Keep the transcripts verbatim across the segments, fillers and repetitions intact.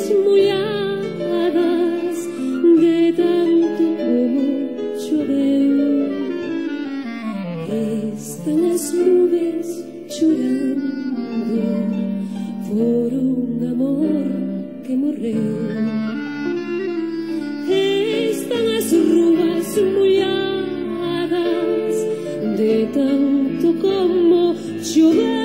molladas de tanto como choveu. Están as nubes chorando por un amor que morreu. Están as rúas molladas de tanto como choveu.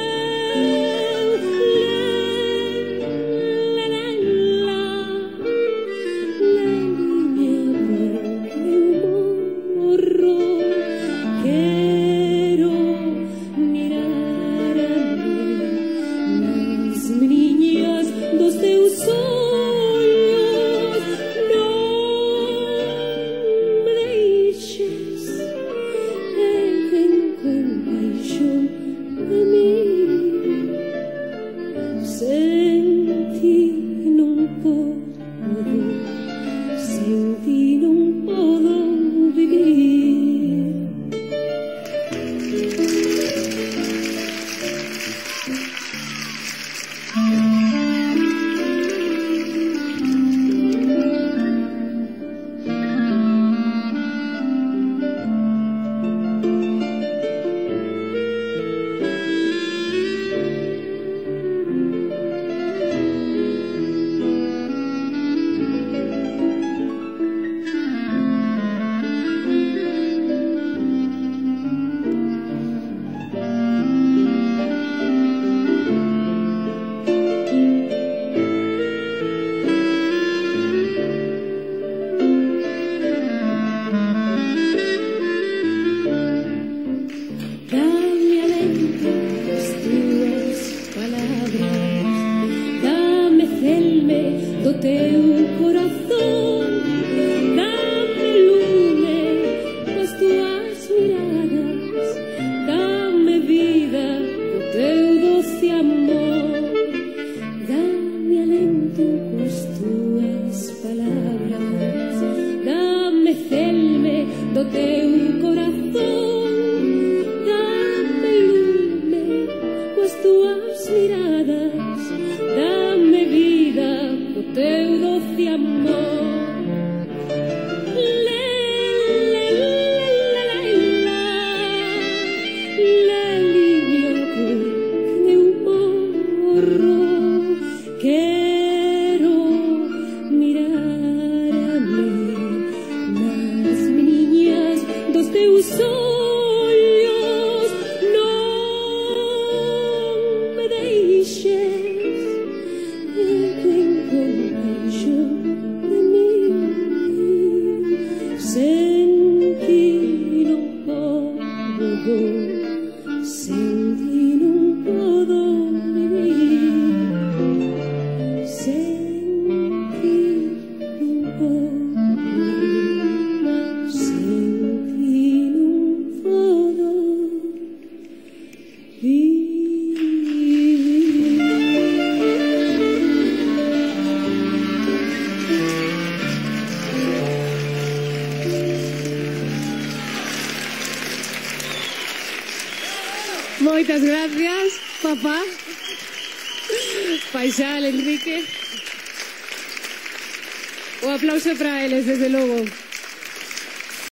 Do teu corazón, dame lume coas tuas miradas, dame vida do teu doce amor, dame alento coas tuas palabras, dame celme do teu corazón, dame lume coas tuas miradas, dame vida do teu doce amor. Quero mirar-me nas meniñas dos teus olhos, non me deixes, ten compaixón de mim, sen ti non podo, sen ti non podo vivir. Moitas gracias, papá. Paixal, Enrique. O aplauso para eles, desde logo.